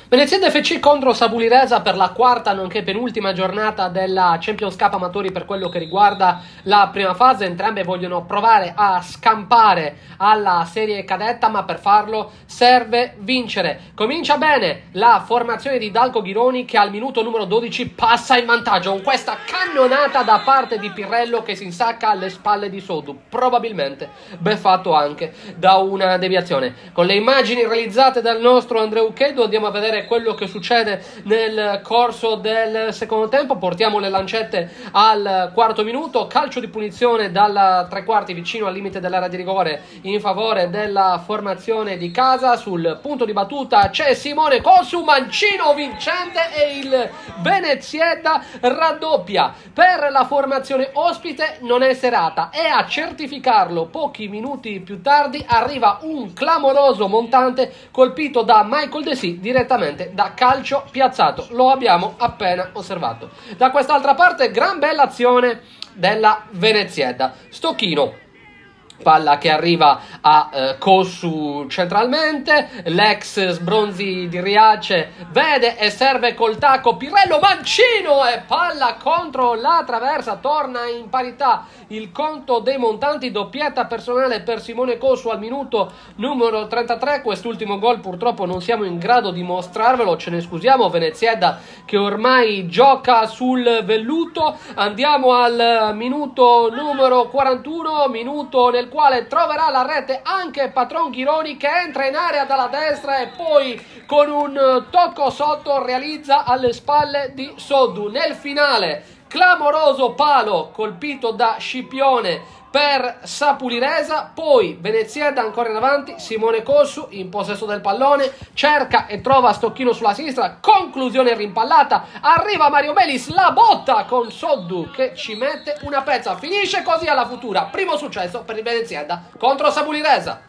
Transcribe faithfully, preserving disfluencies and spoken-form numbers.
Venezia F C contro Sabuliresa per la quarta nonché penultima giornata della Champions Cup Amatori per quello che riguarda la prima fase. Entrambe vogliono provare a scampare alla serie cadetta, ma per farlo serve vincere. Comincia bene la formazione di Dalco Ghironi, che al minuto numero dodici passa in vantaggio con questa cannonata da parte di Pirrello che si insacca alle spalle di Soddu, probabilmente beffatto anche da una deviazione. Con le immagini realizzate dal nostro Andreu Cheddu andiamo a vedere quello che succede nel corso del secondo tempo. Portiamo le lancette al quarto minuto, calcio di punizione dalla tre quarti vicino al limite dell'area di rigore in favore della formazione di casa. Sul punto di battuta c'è Simone Cossu, mancino vincente e il Venezietta raddoppia. Per la formazione ospite non è serata, e a certificarlo pochi minuti più tardi arriva un clamoroso montante colpito da Michael De Si direttamente da calcio piazzato. Lo abbiamo appena osservato. Da quest'altra parte, gran bella azione della Venezietta. Stocchino, palla che arriva a eh, Cossu centralmente, l'ex Sbronzi di Riace vede e serve col tacco Pirrello, mancino e palla contro la traversa, torna in parità il conto dei montanti, doppietta personale per Simone Cossu al minuto numero trentatré. Quest'ultimo gol purtroppo non siamo in grado di mostrarvelo, ce ne scusiamo. Venezietta che ormai gioca sul velluto. Andiamo al minuto numero quarantuno, minuto nel quale troverà la rete anche Patron Ghironi, che entra in area dalla destra e poi con un tocco sotto realizza alle spalle di Soddu. Nel finale, clamoroso palo colpito da Scipione per Sabuliresa, poi Venezietta ancora in avanti, Simone Cossu in possesso del pallone, cerca e trova Stocchino sulla sinistra, conclusione rimpallata, arriva Mario Melis, la botta con Soddu che ci mette una pezza, finisce così alla futura, primo successo per il Venezietta contro Sabuliresa.